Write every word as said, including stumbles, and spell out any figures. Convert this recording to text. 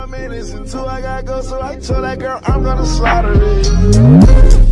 minutes until I gotta go, so I told that girl I'm gonna slaughter it.